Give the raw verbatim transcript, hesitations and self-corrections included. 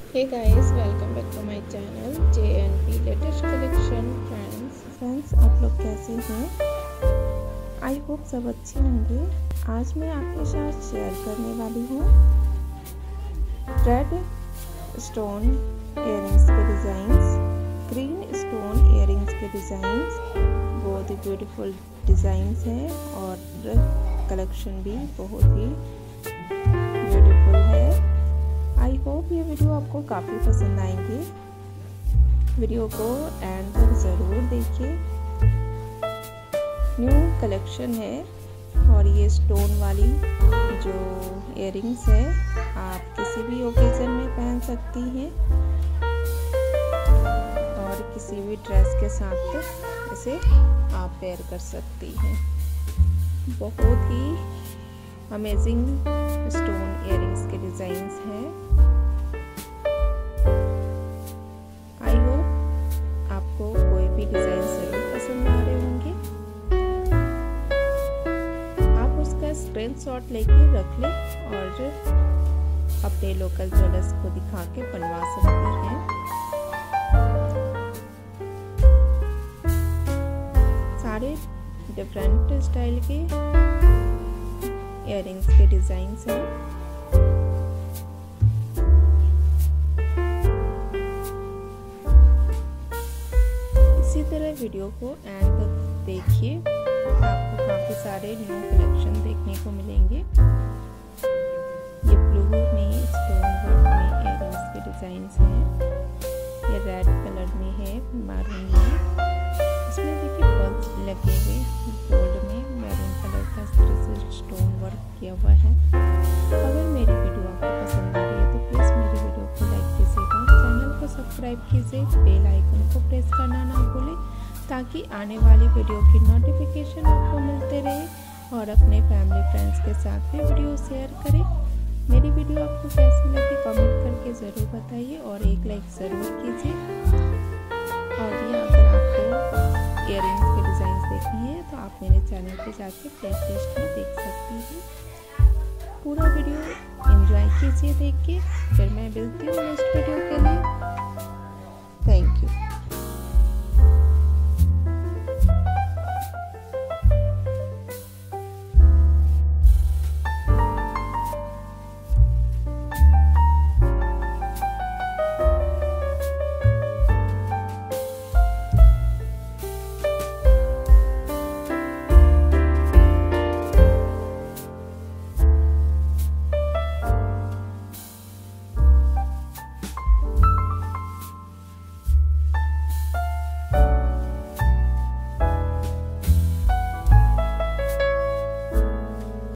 Hey guys, welcome back to my channel J N P Latest Collection Friends. Friends आप लोग कैसे हैं? I hope सब अच्छे होंगे। आज मैं आपके साथ शेयर करने वाली हूँ रेड स्टोन इयररिंग्स के डिज़ाइंस, ग्रीन स्टोन इयररिंग्स के डिज़ाइंस। बहुत ही ब्यूटीफुल डिज़ाइंस हैं और कलेक्शन भी बहुत ही ब्यूटीफुल है। आई होप ये वीडियो आपको काफ़ी पसंद आएंगे। वीडियो को एंड तक ज़रूर देखिए। न्यू कलेक्शन है और ये स्टोन वाली जो इयररिंग्स है आप किसी भी ओकेजन में पहन सकती हैं और किसी भी ड्रेस के साथ इसे आप पेयर कर सकती हैं। बहुत ही अमेजिंग स्टोन इयररिंग्स के डिज़ाइंस हैं। आई होप आपको कोई भी डिज़ाइन ज़रूर पसंद आ रहे होंगे। आप उसका स्क्रीनशॉट लेके रख लें और अपने लोकल ज्वेलर्स को दिखा के बनवा सकती हैं। सारे डिफरेंट स्टाइल के इयररिंग्स के डिज़ाइंस हैं। इसी तरह वीडियो को एंड तक देखिए, आपको काफ़ी सारे न्यू कलेक्शन देखने को मिलेंगे। ये ब्लू में स्टोन वर्क में इयररिंग्स के डिज़ाइंस हैं। ये रेड कलर में है, मैरून में। इसमें देखिए बल्ब्स लगे हुए गोल्ड में मैरून कलर का इस तरह से स्टोन वर्क किया हुआ है। अगर मेरी वीडियो आपको पसंद आ रही है तो प्लीज़ मेरी वीडियो को लाइक कीजिएगा, चैनल को सब्सक्राइब कीजिए, बेल आइकन को प्रेस करना ना भूलें ताकि आने वाली वीडियो की नोटिफिकेशन आपको मिलते रहे। और अपने फैमिली फ्रेंड्स के साथ भी वीडियो शेयर करें। मेरी वीडियो आपको कैसी लगी कमेंट करके ज़रूर बताइए और एक लाइक ज़रूर कीजिए। और ये अगर आपको इयररिंग्स के डिज़ाइंस देखनी है तो आप मेरे चैनल पे जाके प्लेलिस्ट में देख सकती हैं। पूरा वीडियो एंजॉय कीजिए देख के। फिर मैं मिलती हूँ